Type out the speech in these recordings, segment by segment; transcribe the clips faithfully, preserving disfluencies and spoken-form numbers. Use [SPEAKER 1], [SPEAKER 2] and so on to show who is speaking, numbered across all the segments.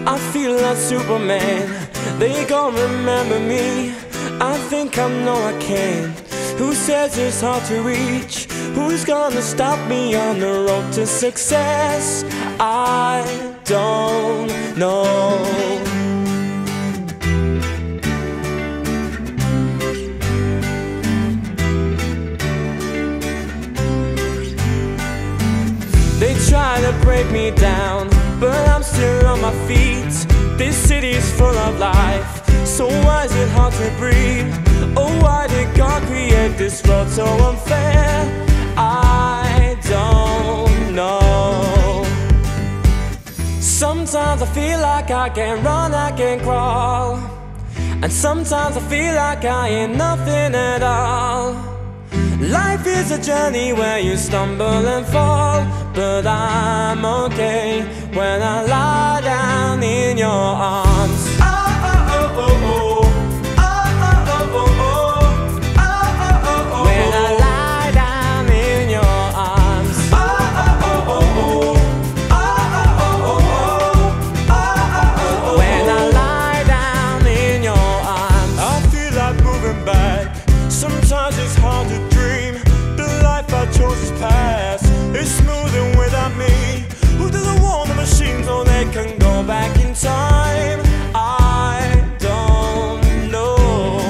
[SPEAKER 1] I feel like Superman. They gon' remember me. I think I know I can. Who says it's hard to reach? Who's gonna stop me on the road to success? I don't know. They try to break me down, but I'm still on my feet. This city's full of life, so why is it hard to breathe? Oh, why did God create this world so unfair? I don't know. Sometimes I feel like I can run, I can crawl, and sometimes I feel like I ain't nothing at all. Life is a journey where you stumble and fall, but I'm okay when I lie down in your arms. Oh, oh, oh, oh, oh. Oh, oh, oh, oh, oh. Oh, oh, oh, oh. When I lie down in your arms. Oh, oh, oh, oh, oh. Oh, oh, oh, oh. Oh, oh, oh. When I lie down in your arms. I feel like moving back. Sometimes it's hard to dream. The life I chose is past. It's smoothing without me. Who doesn't want a machine so they can go back in time? I don't know.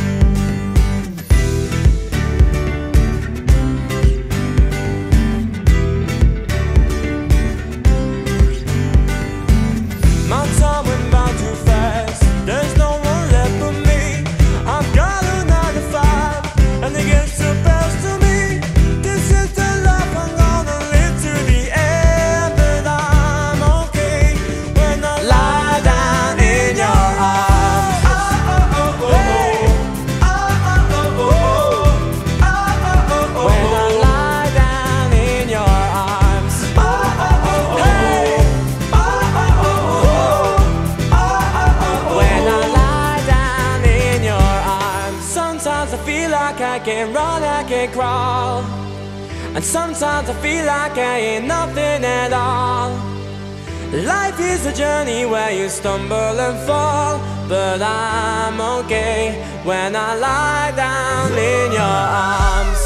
[SPEAKER 1] My time went by too fast. There's no one left but me. I've got a nine to five, and it gets the best of me. This is the life I'm gonna live to the end, but I'm okay when I lie down in your arms. Oh, oh, oh, oh, oh. Oh, oh, oh, oh, oh. Oh, oh, oh, oh. When I lie down in your arms. Oh, oh, oh, oh. Hey. Oh, oh, oh, oh. Oh, oh, oh. When I lie down in your arms. Sometimes I feel like I can run, I can crawl, and sometimes I feel like I ain't nothing at all. Life is a journey where you stumble and fall, but I'm okay when I lie down in your arms.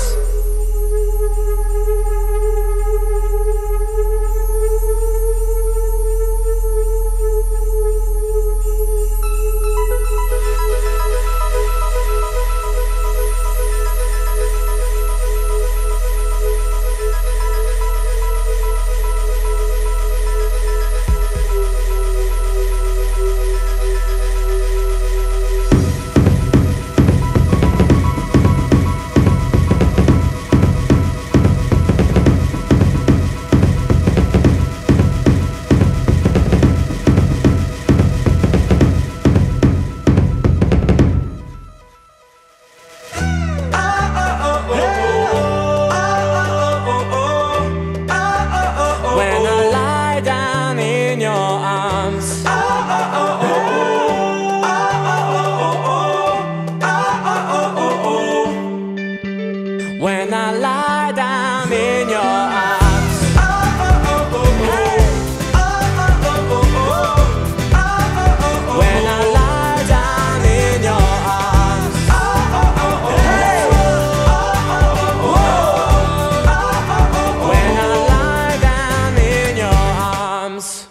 [SPEAKER 1] When I lie down in your arms. Oh, oh, oh, oh. Oh, oh, oh, oh, oh. When I lie down in your arms. Oh, oh, oh, oh, oh. Oh, oh, oh, oh. Oh, oh, oh. When I lie down in your arms. Oh, oh, oh, oh. Oh, oh, oh, oh. When I lie down in your arms.